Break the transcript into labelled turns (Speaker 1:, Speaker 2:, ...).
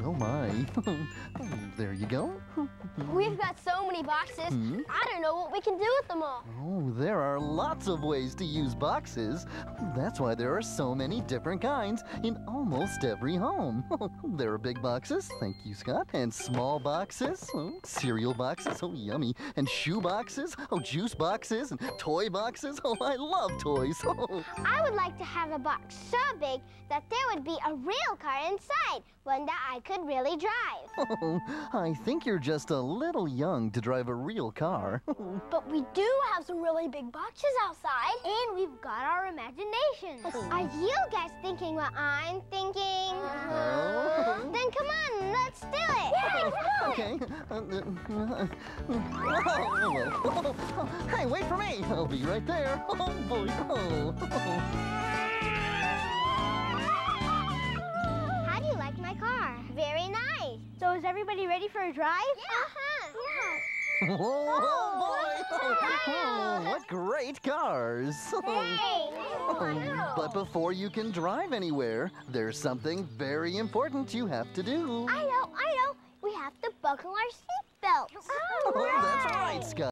Speaker 1: Oh my. There you go.
Speaker 2: We've got so many boxes. I don't know what we can do with them all.
Speaker 1: Oh, there are lots of ways to use boxes. That's why there are so many different kinds in almost every home. There are big boxes, thank you, Scott, and small boxes, cereal boxes, oh yummy, and shoe boxes, oh juice boxes, and toy boxes. Oh, I love toys.
Speaker 2: I would like to have a box so big that there would be a real car inside, one that I could really drive.
Speaker 1: Oh, I think you're just a little young to drive a real car.
Speaker 2: But we do have some really big boxes outside, and we've got our imaginations. Are you guys thinking what I'm thinking? Then come on, let's do it.
Speaker 1: Okay. Hey, wait for me. I'll be right there. Oh, boy.
Speaker 2: How do you like my car? Very nice. So is everybody ready for a drive? Yeah.
Speaker 1: Oh, boy. Oh, what great cars.
Speaker 2: Hey.
Speaker 1: But before you can drive anywhere, there's something very important you have to do.
Speaker 2: I know. We have to buckle our seatbelts.
Speaker 1: Oh, that's right, Scott.